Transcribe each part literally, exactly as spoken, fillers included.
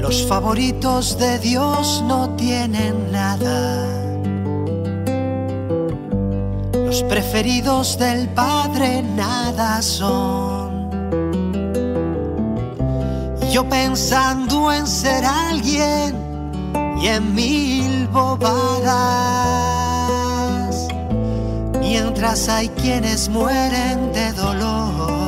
Los favoritos de Dios no tienen nada. Los preferidos del Padre nada son. Yo pensando en ser alguien y en mil bobadas, mientras hay quienes mueren de dolor.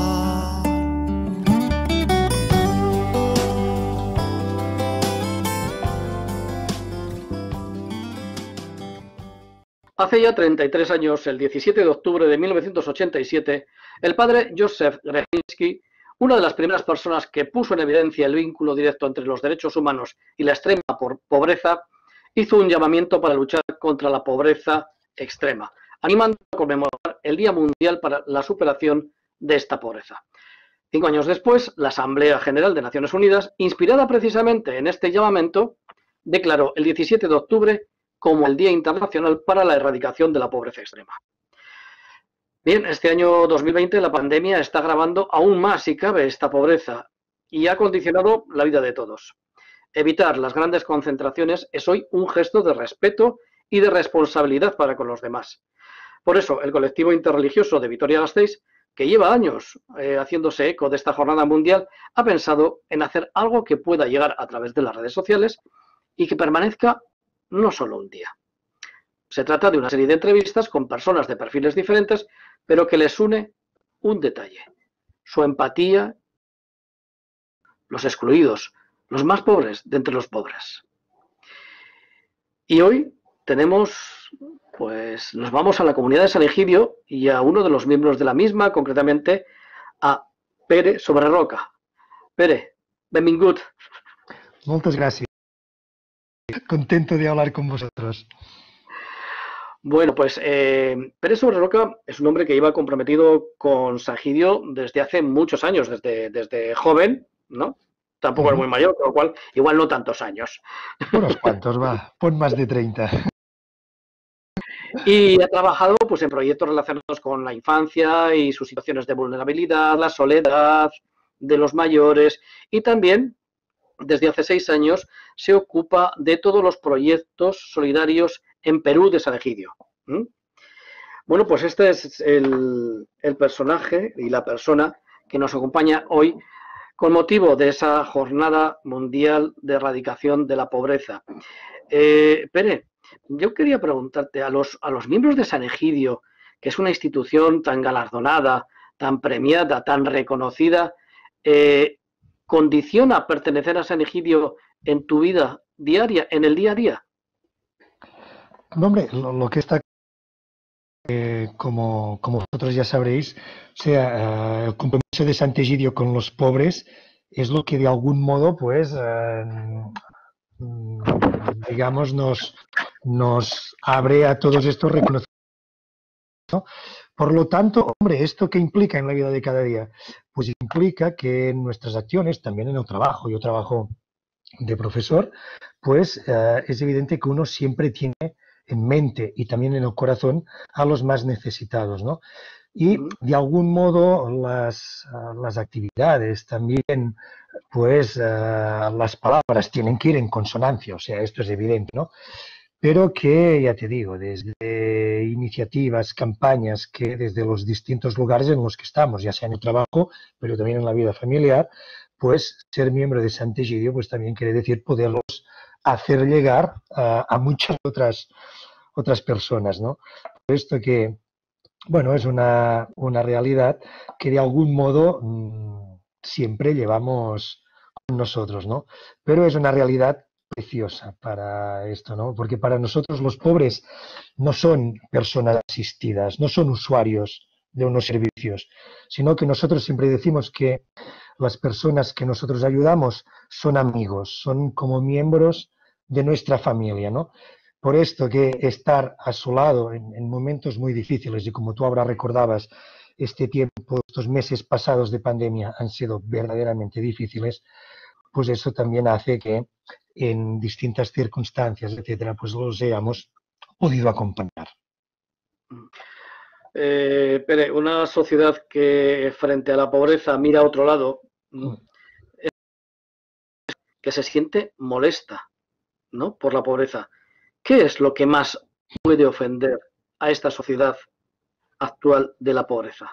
Hace ya treinta y tres años, el diecisiete de octubre de mil novecientos ochenta y siete, el padre Józef Grechynski, una de las primeras personas que puso en evidencia el vínculo directo entre los derechos humanos y la extrema pobreza, hizo un llamamiento para luchar contra la pobreza extrema, animando a conmemorar el Día Mundial para la Superación de esta pobreza. Cinco años después, la Asamblea General de Naciones Unidas, inspirada precisamente en este llamamiento, declaró el diecisiete de octubre como el Día Internacional para la Erradicación de la Pobreza Extrema. Bien, este año dos mil veinte la pandemia está agravando aún más, si cabe, esta pobreza y ha condicionado la vida de todos. Evitar las grandes concentraciones es hoy un gesto de respeto y de responsabilidad para con los demás. Por eso, el colectivo interreligioso de Vitoria-Gasteiz, que lleva años eh, haciéndose eco de esta jornada mundial, ha pensado en hacer algo que pueda llegar a través de las redes sociales y que permanezca no solo un día. Se trata de una serie de entrevistas con personas de perfiles diferentes, pero que les une un detalle: su empatía, los excluidos, los más pobres de entre los pobres. Y hoy tenemos, pues nos vamos a la comunidad de San Egidio y a uno de los miembros de la misma, concretamente a Pere Sobreroca. Pere, benvingut. Muchas gracias. Contento de hablar con vosotros. Bueno, pues eh, Pere Sobreroca es un hombre que iba comprometido con San Egidio desde hace muchos años, desde, desde joven, ¿no? Tampoco uh-huh. es muy mayor, con lo cual igual no tantos años. Unos cuantos, va, pon más de treinta. Y ha trabajado pues, en proyectos relacionados con la infancia y sus situaciones de vulnerabilidad, la soledad de los mayores, y también desde hace seis años se ocupa de todos los proyectos solidarios en Perú de San Egidio. ¿Mm? Bueno, pues este es el, el personaje y la persona que nos acompaña hoy con motivo de esa Jornada Mundial de Erradicación de la Pobreza. Eh, Pere, yo quería preguntarte a los, a los miembros de San Egidio, que es una institución tan galardonada, tan premiada, tan reconocida, eh, ¿condiciona pertenecer a San Egidio en tu vida diaria, en el día a día? No, hombre, lo, lo que está, eh, como, como vosotros ya sabréis, o sea, eh, el compromiso de San Egidio con los pobres es lo que de algún modo, pues, eh, digamos, nos, nos abre a todos estos reconocimientos, ¿no? Por lo tanto, hombre, ¿esto qué implica en la vida de cada día? Pues implica que en nuestras acciones, también en el trabajo, yo trabajo de profesor, pues eh, es evidente que uno siempre tiene en mente y también en el corazón a los más necesitados, ¿no? Y de algún modo las, las actividades también, pues uh, las palabras tienen que ir en consonancia, o sea, esto es evidente, ¿no? Pero que, ya te digo, desde iniciativas, campañas, que desde los distintos lugares en los que estamos, ya sea en el trabajo, pero también en la vida familiar, pues ser miembro de San Egidio, pues también quiere decir poderlos hacer llegar uh, a muchas otras, otras personas, ¿no? Por esto que, bueno, es una, una realidad que de algún modo mmm, siempre llevamos con nosotros, ¿no? Pero es una realidad preciosa para esto, ¿no? Porque para nosotros los pobres no son personas asistidas, no son usuarios de unos servicios, sino que nosotros siempre decimos que las personas que nosotros ayudamos son amigos, son como miembros de nuestra familia, ¿no? Por esto que estar a su lado en, en momentos muy difíciles, y como tú ahora recordabas, este tiempo, estos meses pasados de pandemia han sido verdaderamente difíciles, pues eso también hace que en distintas circunstancias, etcétera, pues los hayamos podido acompañar. Eh, Pere, una sociedad que frente a la pobreza mira a otro lado, mm. que se siente molesta, ¿no?, por la pobreza. ¿Qué es lo que más puede ofender a esta sociedad actual de la pobreza?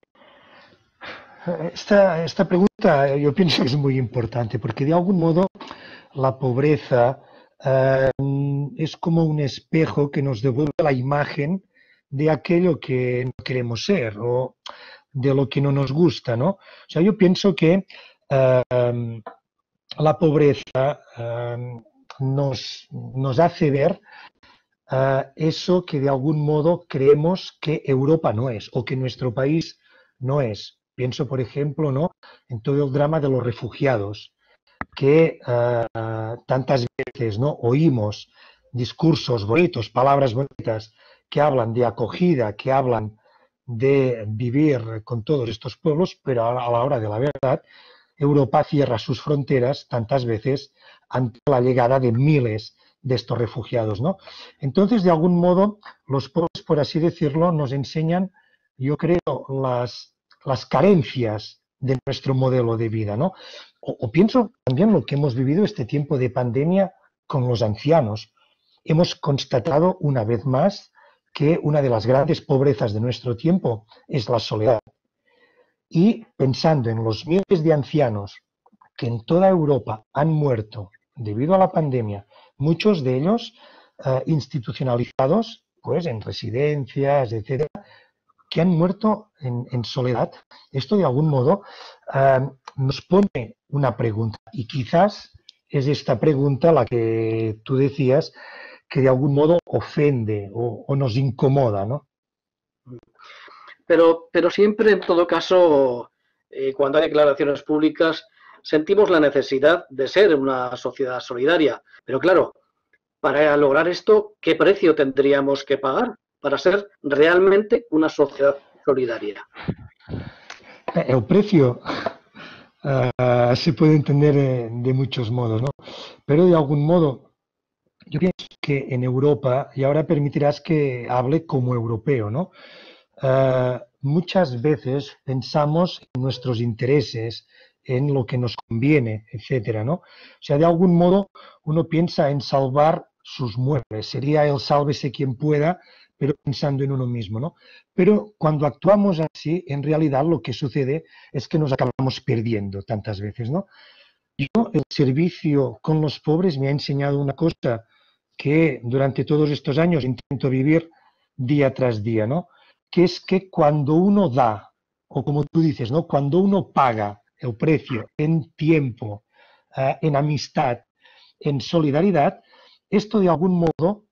Esta, esta pregunta yo pienso que es muy importante porque de algún modo la pobreza eh, es como un espejo que nos devuelve la imagen de aquello que no queremos ser o de lo que no nos gusta, ¿no? O sea, yo pienso que eh, la pobreza eh, nos, nos hace ver eh, eso que de algún modo creemos que Europa no es o que nuestro país no es. Pienso, por ejemplo, ¿no?, en todo el drama de los refugiados, que uh, tantas veces, ¿no?, oímos discursos bonitos, palabras bonitas, que hablan de acogida, que hablan de vivir con todos estos pueblos, pero a la hora de la verdad, Europa cierra sus fronteras tantas veces ante la llegada de miles de estos refugiados, ¿no? Entonces, de algún modo, los pueblos, por así decirlo, nos enseñan, yo creo, las las carencias de nuestro modelo de vida, ¿no? O, o pienso también lo que hemos vivido este tiempo de pandemia con los ancianos. Hemos constatado una vez más que una de las grandes pobrezas de nuestro tiempo es la soledad. Y pensando en los miles de ancianos que en toda Europa han muerto debido a la pandemia, muchos de ellos eh, institucionalizados, pues en residencias, etcétera, que han muerto en, en soledad, esto de algún modo eh, nos pone una pregunta y quizás es esta pregunta la que tú decías que de algún modo ofende o, o nos incomoda, ¿no? Pero, pero siempre, en todo caso, eh, cuando hay declaraciones públicas, sentimos la necesidad de ser una sociedad solidaria. Pero claro, para lograr esto, ¿qué precio tendríamos que pagar para ser realmente una sociedad solidaria? El precio uh, se puede entender de muchos modos, ¿no? Pero de algún modo, yo pienso que en Europa, y ahora permitirás que hable como europeo, ¿no? Uh, muchas veces pensamos en nuestros intereses, en lo que nos conviene, etcétera, ¿no? O sea, de algún modo uno piensa en salvar sus muebles, sería el sálvese quien pueda, pero pensando en uno mismo, ¿no? Pero cuando actuamos así, en realidad lo que sucede es que nos acabamos perdiendo tantas veces, ¿no? Yo, el servicio con los pobres me ha enseñado una cosa que durante todos estos años intento vivir día tras día, ¿no? Que es que cuando uno da, o como tú dices, ¿no?, cuando uno paga el precio en tiempo, eh, en amistad, en solidaridad, esto de algún modo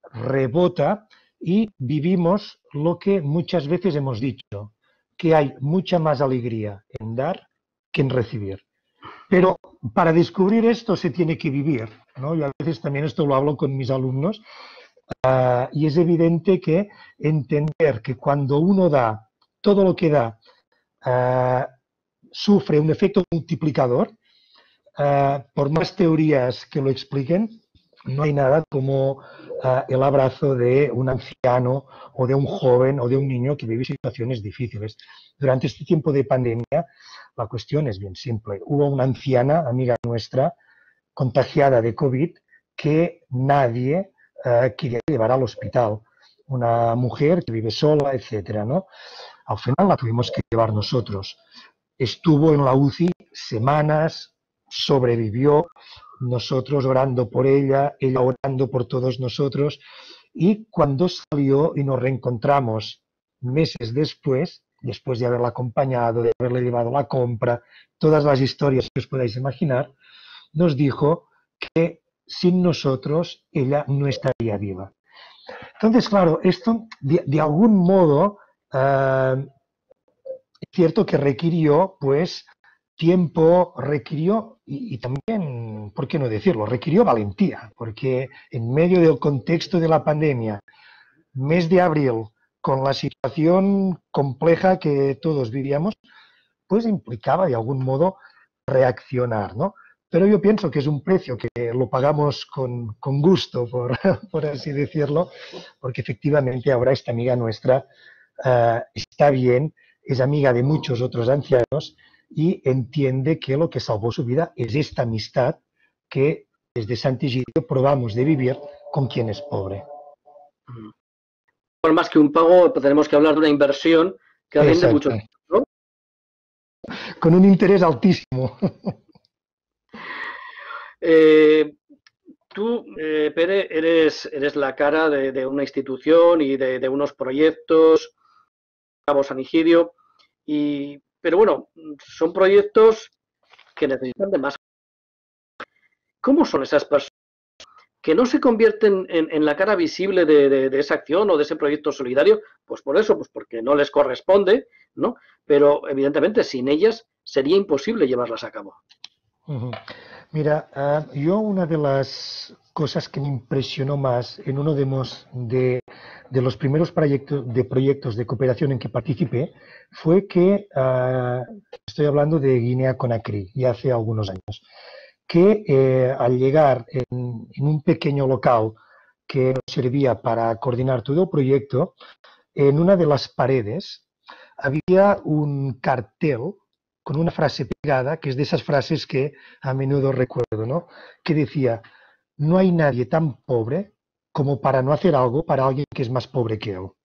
rebota y vivimos lo que muchas veces hemos dicho, que hay mucha más alegría en dar que en recibir. Pero para descubrir esto se tiene que vivir, ¿no? Yo a veces también esto lo hablo con mis alumnos, uh, y es evidente que entender que cuando uno da, todo lo que da, uh, sufre un efecto multiplicador, uh, por más teorías que lo expliquen, no hay nada como uh, el abrazo de un anciano o de un joven o de un niño que vive situaciones difíciles. Durante este tiempo de pandemia, la cuestión es bien simple. Hubo una anciana, amiga nuestra, contagiada de COVID, que nadie uh, quería llevar al hospital. Una mujer que vive sola, etcétera, ¿no? Al final la tuvimos que llevar nosotros. Estuvo en la U C I semanas, sobrevivió, nosotros orando por ella, ella orando por todos nosotros, y cuando salió y nos reencontramos meses después, después de haberla acompañado, de haberle llevado la compra, todas las historias que os podáis imaginar, nos dijo que sin nosotros ella no estaría viva. Entonces, claro, esto de, de algún modo eh, es cierto que requirió, pues, tiempo, requirió, y, y también, ¿por qué no decirlo?, requirió valentía, porque en medio del contexto de la pandemia, mes de abril, con la situación compleja que todos vivíamos, pues implicaba de algún modo reaccionar, ¿no? Pero yo pienso que es un precio que lo pagamos con, con gusto, por, por así decirlo, porque efectivamente ahora esta amiga nuestra uh, está bien, es amiga de muchos otros ancianos y entiende que lo que salvó su vida es esta amistad que desde Sant'Egidio probamos de vivir con quien es pobre. Por más que un pago, tenemos que hablar de una inversión que rinde Exacto. mucho, ¿no? Con un interés altísimo. Eh, tú, eh, Pere, eres, eres la cara de, de una institución y de, de unos proyectos, Cabo San Egidio, y, pero bueno, son proyectos que necesitan de más. ¿Cómo son esas personas que no se convierten en, en la cara visible de, de, de esa acción o de ese proyecto solidario? Pues por eso, pues porque no les corresponde, ¿no? Pero evidentemente sin ellas sería imposible llevarlas a cabo. Uh-huh. Mira, uh, yo una de las cosas que me impresionó más en uno de, mos, de, de los primeros proyectos de, proyectos de cooperación en que participé fue que, uh, estoy hablando de Guinea-Conakry, ya hace algunos años, que eh, al llegar en, en un pequeño local que nos servía para coordinar todo el proyecto, en una de las paredes había un cartel con una frase pegada, que es de esas frases que a menudo recuerdo, ¿no? Que decía, no hay nadie tan pobre como para no hacer algo para alguien que es más pobre que él.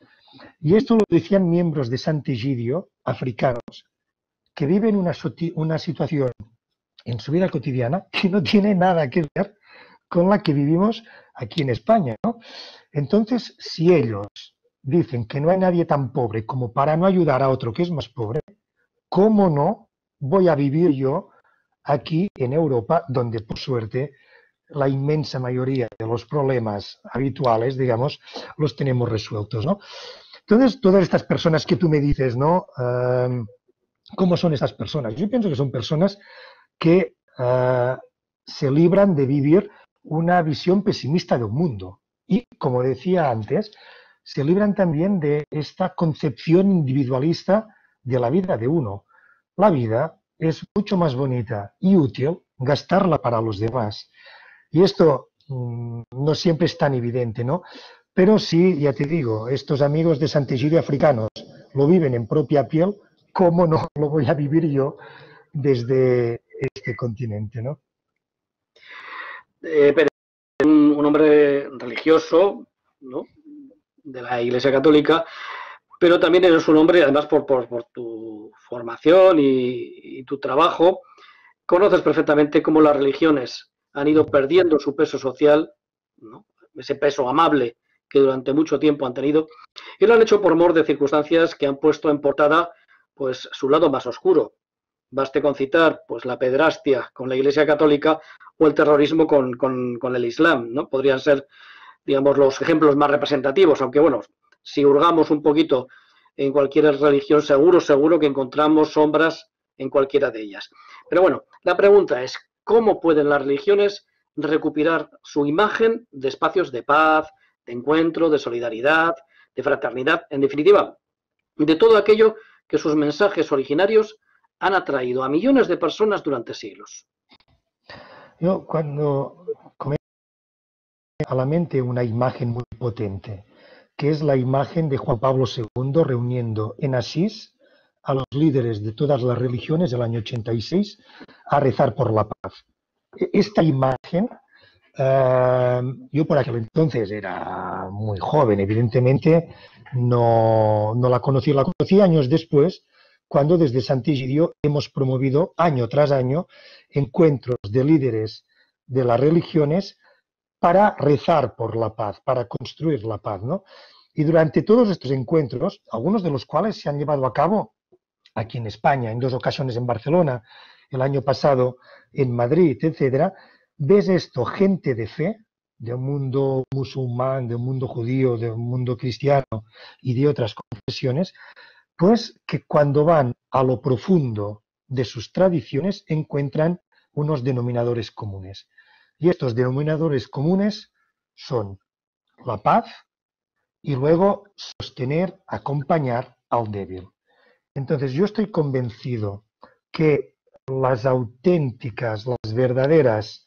Y esto lo decían miembros de Sant'Egidio, africanos, que viven una, una situación en su vida cotidiana que no tiene nada que ver con la que vivimos aquí en España, ¿no? Entonces, si ellos dicen que no hay nadie tan pobre como para no ayudar a otro que es más pobre, ¿cómo no voy a vivir yo aquí en Europa, donde por suerte la inmensa mayoría de los problemas habituales, digamos, los tenemos resueltos, ¿no? Entonces, todas estas personas que tú me dices, ¿no? Uh, ¿Cómo son estas personas? Yo pienso que son personas que uh, se libran de vivir una visión pesimista del mundo y, como decía antes, se libran también de esta concepción individualista de la vida de uno. La vida es mucho más bonita y útil gastarla para los demás. Y esto mmm, no siempre es tan evidente, ¿no? Pero sí, ya te digo, estos amigos de Sant'Egidio africanos lo viven en propia piel, ¿cómo no lo voy a vivir yo desde este continente, ¿no? Eh, pero un, un hombre religioso, ¿no? De la Iglesia Católica, pero también eres un hombre, además por, por, por tu formación y, y tu trabajo, conoces perfectamente cómo las religiones han ido perdiendo su peso social, ¿no? Ese peso amable que durante mucho tiempo han tenido, y lo han hecho por mor de circunstancias que han puesto en portada pues su lado más oscuro. Baste con citar pues la pederastia con la Iglesia Católica o el terrorismo con, con, con el Islam, ¿no? Podrían ser, digamos, los ejemplos más representativos, aunque bueno, si hurgamos un poquito en cualquier religión, seguro, seguro que encontramos sombras en cualquiera de ellas. Pero bueno, la pregunta es, ¿cómo pueden las religiones recuperar su imagen de espacios de paz, de encuentro, de solidaridad, de fraternidad, en definitiva, de todo aquello que sus mensajes originarios han atraído a millones de personas durante siglos? Yo cuando me a la mente una imagen muy potente, que es la imagen de Juan Pablo segundo reuniendo en Asís a los líderes de todas las religiones del año ochenta y seis a rezar por la paz. Esta imagen, uh, yo por aquel entonces era muy joven, evidentemente no, no la conocí, la conocí años después, cuando desde Sant'Egidio hemos promovido año tras año encuentros de líderes de las religiones para rezar por la paz, para construir la paz, ¿no? Y durante todos estos encuentros, algunos de los cuales se han llevado a cabo aquí en España, en dos ocasiones en Barcelona, el año pasado en Madrid, etcétera, ves esto, gente de fe, de un mundo musulmán, de un mundo judío, de un mundo cristiano y de otras confesiones, pues que cuando van a lo profundo de sus tradiciones encuentran unos denominadores comunes. Y estos denominadores comunes son la paz y luego sostener, acompañar al débil. Entonces yo estoy convencido que las auténticas, las verdaderas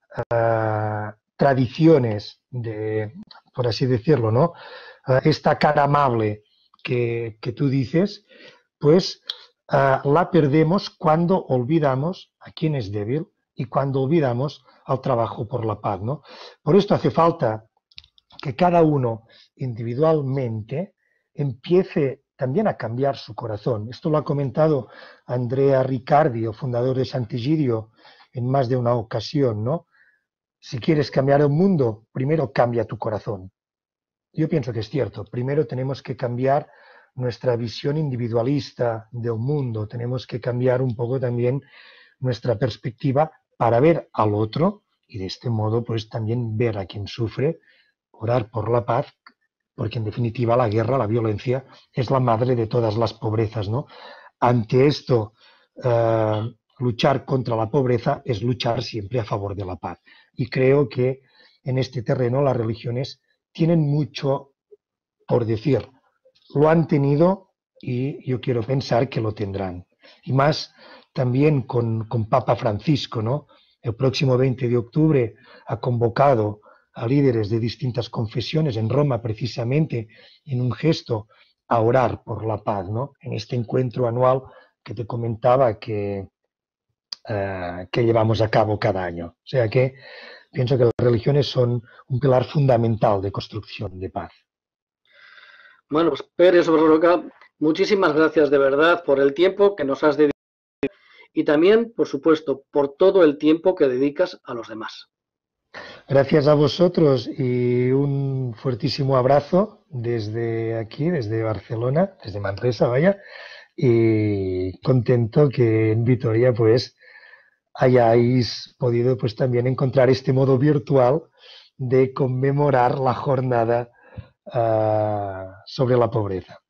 uh, tradiciones de, por así decirlo, ¿no? Uh, esta cara amable que, que tú dices, pues uh, la perdemos cuando olvidamos a quien es débil y cuando olvidamos al trabajo por la paz, ¿no? Por esto hace falta que cada uno individualmente empiece también a cambiar su corazón. Esto lo ha comentado Andrea Riccardi, el fundador de Sant'Egidio, en más de una ocasión, ¿no? Si quieres cambiar el mundo, primero cambia tu corazón. Yo pienso que es cierto. Primero tenemos que cambiar nuestra visión individualista del mundo. Tenemos que cambiar un poco también nuestra perspectiva para ver al otro y de este modo pues también ver a quien sufre, orar por la paz, porque en definitiva la guerra, la violencia, es la madre de todas las pobrezas, ¿no? Ante esto, eh, luchar contra la pobreza es luchar siempre a favor de la paz. Y creo que en este terreno las religiones tienen mucho por decir. Lo han tenido y yo quiero pensar que lo tendrán. Y más también con, con Papa Francisco, ¿no? El próximo veinte de octubre ha convocado a líderes de distintas confesiones en Roma, precisamente en un gesto a orar por la paz, ¿no? En este encuentro anual que te comentaba que, uh, que llevamos a cabo cada año. O sea que pienso que las religiones son un pilar fundamental de construcción de paz. Bueno, pues Pere Roca, muchísimas gracias de verdad por el tiempo que nos has dedicado y también, por supuesto, por todo el tiempo que dedicas a los demás. Gracias a vosotros y un fuertísimo abrazo desde aquí, desde Barcelona, desde Manresa, vaya, y contento que en Vitoria pues hayáis podido pues también encontrar este modo virtual de conmemorar la jornada uh, sobre la pobreza.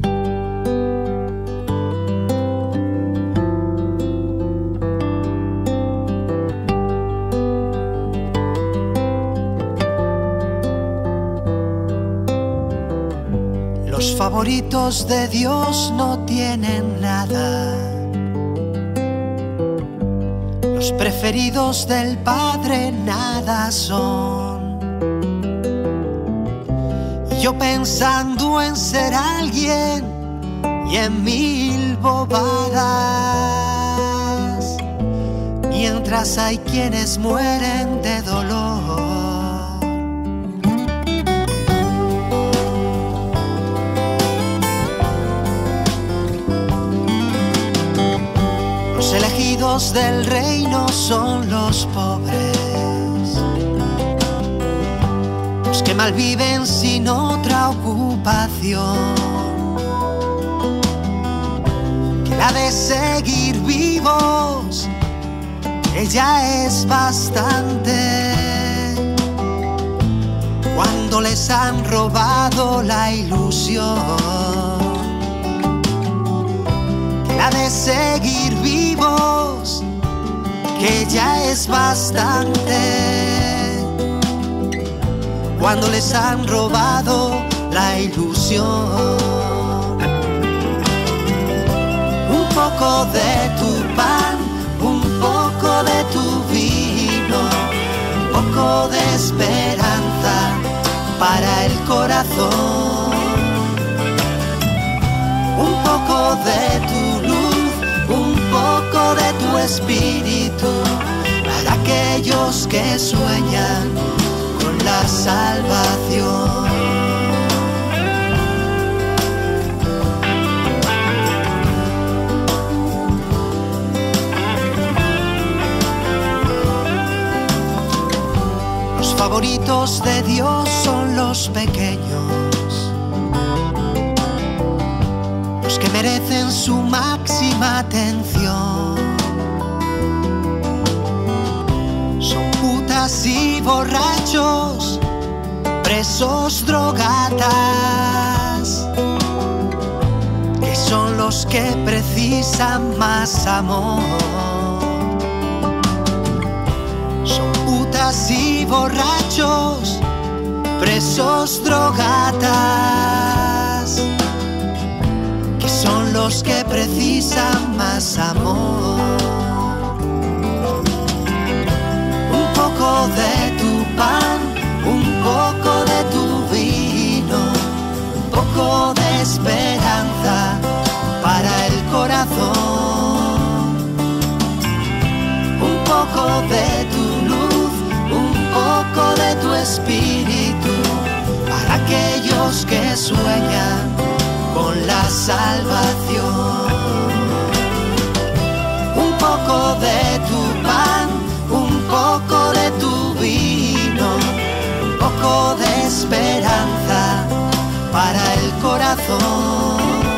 Los favoritos de Dios no tienen nada. Los preferidos del Padre nada son. Y yo pensando en ser alguien y en mil bobadas, mientras hay quienes mueren de dolor. Los elegidos del reino son los pobres, los que malviven sin otra ocupación que la de seguir vivos, que ya es bastante cuando les han robado la ilusión. La de seguir vivos, que ya es bastante cuando les han robado la ilusión. Un poco de tu pan, un poco de tu vino, un poco de esperanza para el corazón. Un poco de tu un poco de tu espíritu para aquellos que sueñan con la salvación. Los favoritos de Dios son los pequeños, que merecen su máxima atención. Son putas y borrachos, presos, drogatas, que son los que precisan más amor. Son putas y borrachos, presos, drogatas, son los que precisan más amor. Un poco de tu pan, un poco de tu vino, un poco de esperanza para el corazón. Un poco poco de tu espíritu para aquellos que sueñan con la salvación. Un poco de tu pan, un poco de tu vino, un poco de esperanza para el corazón.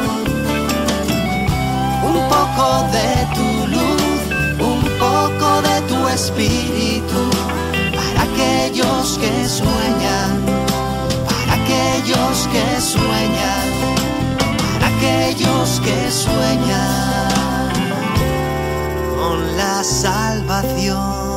Un poco de tu luz, un poco de tu espíritu para aquellos que sueñan, para aquellos que sueñan, para aquellos que sueñan con la salvación.